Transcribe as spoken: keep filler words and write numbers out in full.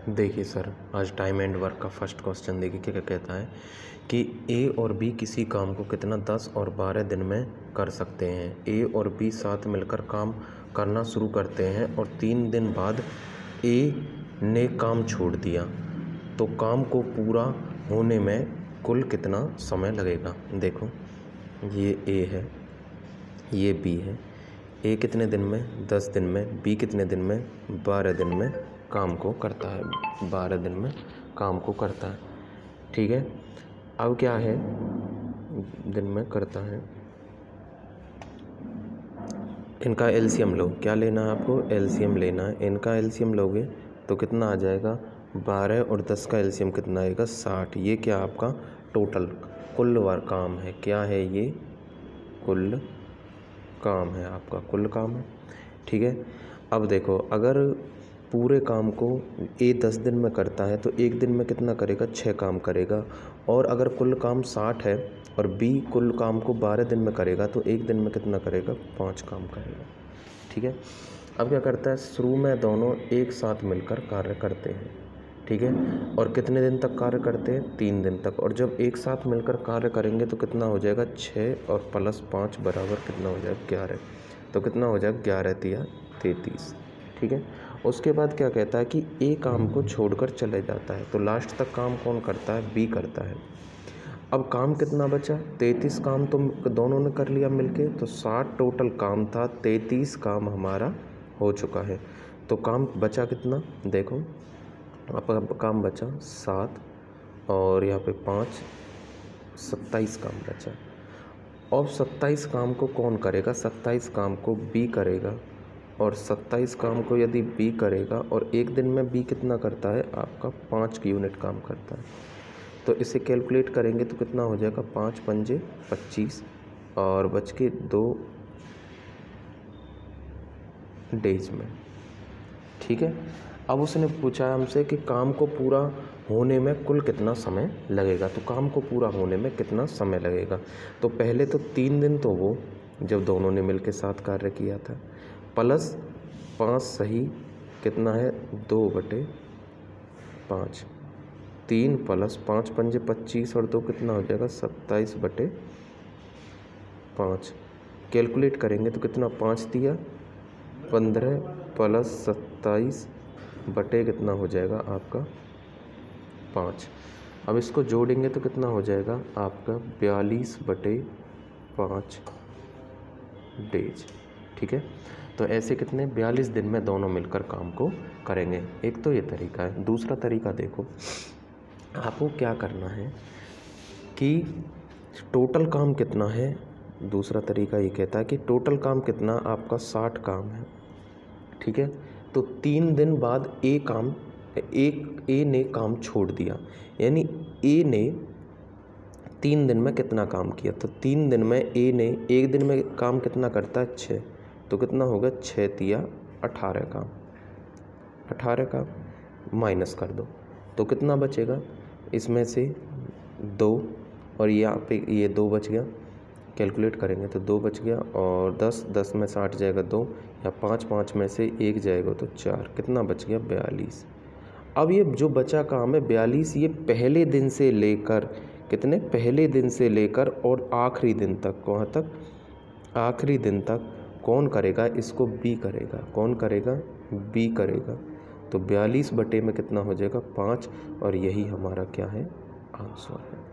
देखिए सर, आज time and work का फर्स्ट क्वेश्चन देखिए क्या क्या कहता है कि ए और बी किसी काम को कितना दस और बारह दिन में कर सकते हैं। ए और बी साथ मिलकर काम करना शुरू करते हैं और तीन दिन बाद ए ने काम छोड़ दिया, तो काम को पूरा होने में कुल कितना समय लगेगा। देखो, ये ए है, ये बी है। ए कितने दिन में? दस दिन में। बी कितने दिन में? बारह दिन में काम को करता है, बारह दिन में काम को करता है। ठीक है, अब क्या है, दिन में करता है। इनका एलसीएम लो। क्या लेना है आपको? एलसीएम लेना है। इनका एलसीएम लोगे तो कितना आ जाएगा? बारह और दस का एलसीएम कितना आएगा? साठ। ये क्या आपका टोटल कुल वार काम है। क्या है ये? कुल काम है, आपका कुल काम है। ठीक है, अब देखो, अगर पूरे काम को ए दस दिन में करता है तो एक दिन में कितना करेगा? छः काम करेगा। और अगर कुल काम साठ है और बी कुल काम को बारह दिन में करेगा तो एक दिन में कितना करेगा? पाँच काम करेगा। ठीक है, अब क्या करता है, शुरू में दोनों एक साथ मिलकर कार्य करते हैं। ठीक है, और कितने दिन तक कार्य करते हैं? तीन दिन तक। और जब एक साथ मिलकर कार्य करेंगे तो कितना हो जाएगा? छः और प्लस पाँच बराबर कितना हो जाएगा? ग्यारह। तो कितना हो जाएगा? ग्यारह तिया तैंतीस। ठीक है, उसके बाद क्या कहता है कि ए काम को छोड़कर चले जाता है, तो लास्ट तक काम कौन करता है? बी करता है। अब काम कितना बचा? तैंतीस काम तो दोनों ने कर लिया मिलके, तो साठ टोटल काम था, तैंतीस काम हमारा हो चुका है। तो काम बचा कितना? देखो, अब काम बचा सात और यहाँ पे पाँच, सत्ताईस काम बचा। अब सत्ताईस काम को कौन करेगा? सत्ताईस काम को बी करेगा। और सत्ताईस काम को यदि बी करेगा और एक दिन में बी कितना करता है? आपका पाँच की यूनिट काम करता है। तो इसे कैलकुलेट करेंगे तो कितना हो जाएगा? पाँच पंजे पच्चीस और बच के दो डेज में। ठीक है, अब उसने पूछा हमसे कि काम को पूरा होने में कुल कितना समय लगेगा। तो काम को पूरा होने में कितना समय लगेगा, तो पहले तो तीन दिन तो वो जब दोनों ने मिलकर साथ कार्य किया था, प्लस पाँच सही कितना है? दो बटे पाँच। तीन प्लस पाँच पंजे पच्चीस और दो कितना हो जाएगा? सत्ताईस बटे पाँच। कैलकुलेट करेंगे तो कितना? पाँच दिया पंद्रह प्लस सत्ताईस बटे कितना हो जाएगा आपका? पाँच। अब इसको जोड़ेंगे तो कितना हो जाएगा आपका? बयालीस बटे पाँच डेज। ठीक है, तो ऐसे कितने? बयालीस दिन में दोनों मिलकर काम को करेंगे। एक तो ये तरीका है। दूसरा तरीका देखो, आपको क्या करना है कि टोटल काम कितना है। दूसरा तरीका ये कहता है कि टोटल काम कितना? आपका साठ काम है। ठीक है, तो तीन दिन बाद ए काम एक ए ने काम छोड़ दिया, यानी ए ने तीन दिन में कितना काम किया? तो तीन दिन में ए ने एक दिन में काम कितना करता है? छः। तो कितना होगा? छः तिया अठारह काम। अठारह काम माइनस कर दो तो कितना बचेगा? इसमें से दो और यहाँ पे ये दो बच गया। कैलकुलेट करेंगे तो दो बच गया और दस, दस में साठ जाएगा दो, या पाँच, पाँच में से एक जाएगा तो चार। कितना बच गया? बयालीस। अब ये जो बचा काम है बयालीस, ये पहले दिन से लेकर कितने? पहले दिन से लेकर और आखिरी दिन तक। कहाँ तक? आखिरी दिन तक कौन करेगा? इसको बी करेगा। कौन करेगा? बी करेगा। तो बयालीस बटे में कितना हो जाएगा? पाँच। और यही हमारा क्या है? आंसर है।